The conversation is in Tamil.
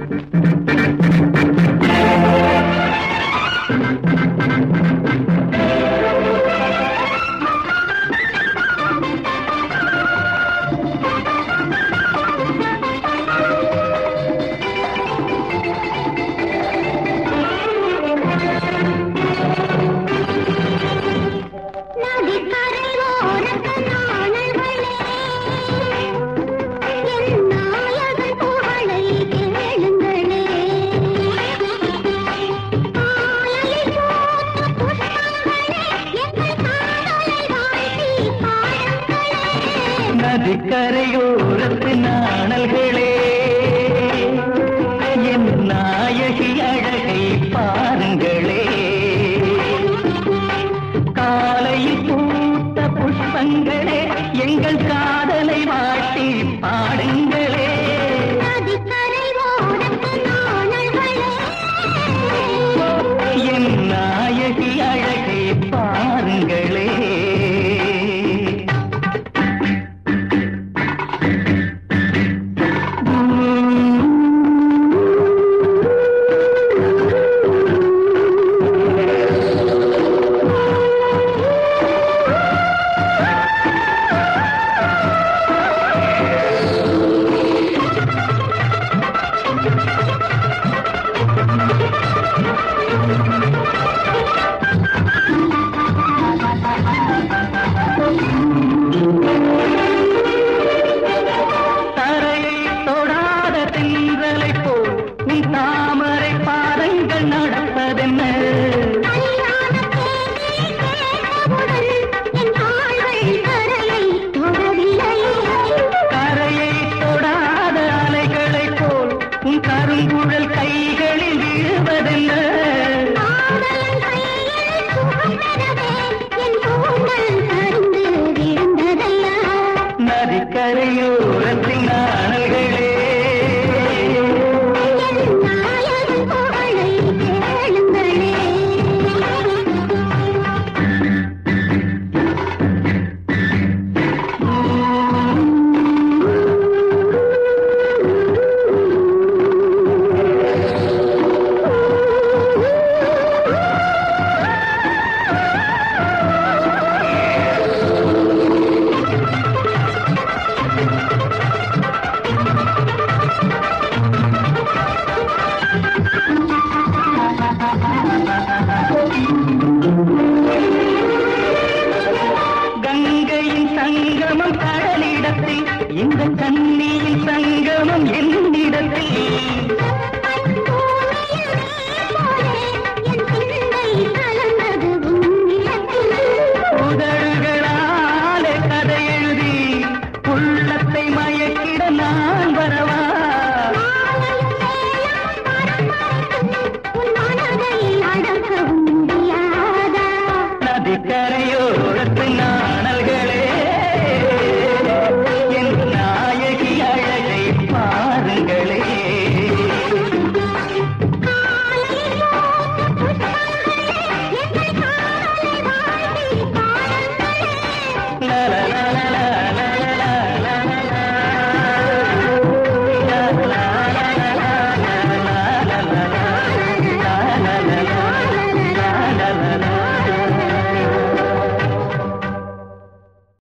நதிக்கரையோரத்து நாணல்களே என் நாயகி அழகை பாருங்களே காலையில் பூத்த புஷ்பங்களே எங்கள் காதலை வாட்டி பாடுங்களே என் நாயகி அழகை பாருங்களே தாமரை பாதங்கள் நடப்பதென்ன கரையை தொடாத அலைகளை போல் உன் கருங்குழல் கைகளில் விழுவதென்ன நதிக்கரையோரத்தின் நாணல்களே கங்கையின் சங்கமம் கடலிடத்தில் இந்த கண்ணியின் சங்கமம் என்னிடத்தில் உதடுகளாலே கதை எழுதி உள்ளத்தை மயக்கிட நான் வரவா